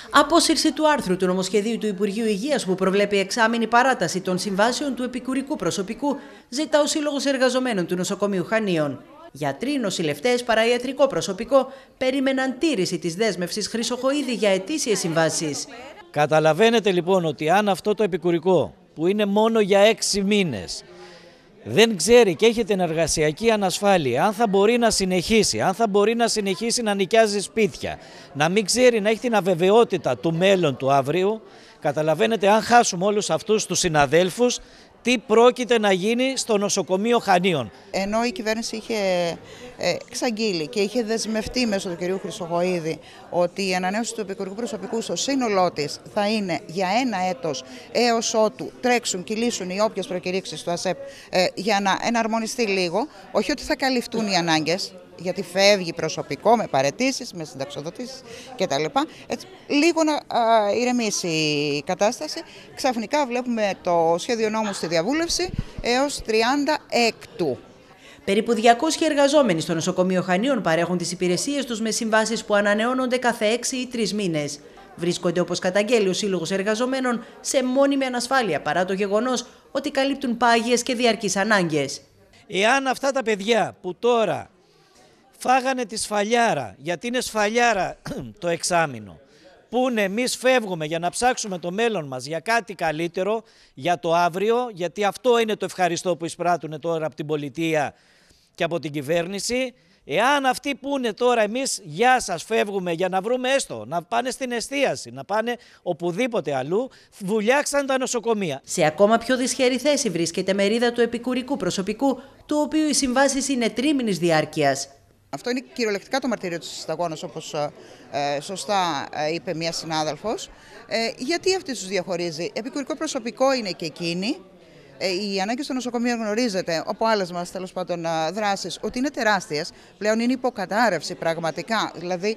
Απόσυρση του άρθρου του νομοσχεδίου του Υπουργείου Υγείας που προβλέπει εξάμηνη παράταση των συμβάσεων του επικουρικού προσωπικού ζητά ο Σύλλογος Εργαζομένων του Νοσοκομείου Χανίων. Γιατροί, νοσηλευτές, παραϊατρικό προσωπικό περίμεναν τήρηση της δέσμευσης Χρυσοχοΐδη για ετήσιες συμβάσεις. Καταλαβαίνετε λοιπόν ότι αν αυτό το επικουρικό που είναι μόνο για 6 μήνες δεν ξέρει και έχει την εργασιακή ανασφάλεια, αν θα μπορεί να συνεχίσει, αν θα μπορεί να συνεχίσει να νοικιάζει σπίτια, να μην ξέρει, να έχει την αβεβαιότητα του μέλλον του αύριο, καταλαβαίνετε αν χάσουμε όλους αυτούς τους συναδέλφους, τι πρόκειται να γίνει στο νοσοκομείο Χανίων. Ενώ η κυβέρνηση είχε εξαγγείλει και είχε δεσμευτεί μέσω του κυρίου Χρυσοχοΐδη ότι η ανανέωση του επικουρικού προσωπικού στο σύνολό της θα είναι για 1 έτος έως ότου τρέξουν, κυλήσουν οι όποιες προκηρύξεις του ΑΣΕΠ για να εναρμονιστεί λίγο, όχι ότι θα καλυφθούν οι ανάγκες, γιατί φεύγει προσωπικό με παραιτήσεις, με συνταξιοδοτήσεις κτλ. Λίγο να ηρεμήσει η κατάσταση. Ξαφνικά βλέπουμε το σχέδιο νόμου στη διαβούλευση έως 36. Περίπου 200 εργαζόμενοι στο νοσοκομείο Χανίων παρέχουν τις υπηρεσίες τους με συμβάσεις που ανανεώνονται κάθε 6 ή 3 μήνες. Βρίσκονται, όπως καταγγέλει ο Σύλλογος Εργαζομένων, σε μόνιμη ανασφάλεια παρά το γεγονός ότι καλύπτουν πάγιες και διαρκείς ανάγκες. Εάν αυτά τα παιδιά που τώρα φάγανε τη σφαλιάρα, γιατί είναι σφαλιάρα το εξάμηνο, πούνε εμείς φεύγουμε για να ψάξουμε το μέλλον μας για κάτι καλύτερο, για το αύριο, γιατί αυτό είναι το ευχαριστώ που εισπράττουν τώρα από την πολιτεία και από την κυβέρνηση. Εάν αυτοί πούνε τώρα εμείς γεια σας φεύγουμε για να βρούμε έστω, να πάνε στην εστίαση, να πάνε οπουδήποτε αλλού, βουλιάξαν τα νοσοκομεία. Σε ακόμα πιο δυσχερή θέση βρίσκεται μερίδα του επικουρικού προσωπικού, του οποίου οι συμβάσεις είναι τρίμηνης διάρκειας. Αυτό είναι κυριολεκτικά το μαρτύριο της σταγόνας, όπως σωστά είπε μια συνάδελφος. Γιατί αυτή τους διαχωρίζει? Επικουρικό προσωπικό είναι και εκείνοι. Οι ανάγκες στο νοσοκομείο γνωρίζετε, από άλλες μας τέλος πάντων δράσεις, ότι είναι τεράστιες. Πλέον είναι υποκατάρρευση πραγματικά. Δηλαδή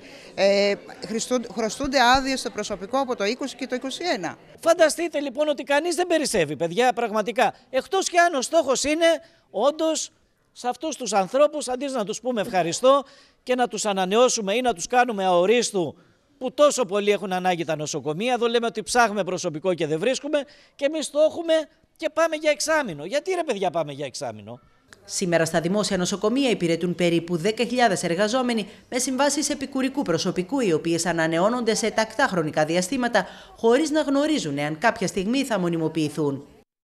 χρωστούνται άδειες στο προσωπικό από το 20 και το 21. Φανταστείτε λοιπόν ότι κανείς δεν περισσεύει, παιδιά, πραγματικά. Εκτός κι αν ο στόχος είναι όντως σε αυτούς τους ανθρώπους, αντί να τους πούμε ευχαριστώ και να τους ανανεώσουμε ή να τους κάνουμε αορίστου, που τόσο πολύ έχουν ανάγκη τα νοσοκομεία. Εδώ λέμε ότι ψάχνουμε προσωπικό και δεν βρίσκουμε και εμείς το έχουμε και πάμε για εξάμηνο. Γιατί ρε παιδιά πάμε για εξάμηνο? Σήμερα στα δημόσια νοσοκομεία υπηρετούν περίπου 10.000 εργαζόμενοι με συμβάσεις επικουρικού προσωπικού, οι οποίες ανανεώνονται σε τακτά χρονικά διαστήματα, χωρίς να γνωρίζουν εάν κάποια στιγμή θα μονιμοποιηθούν.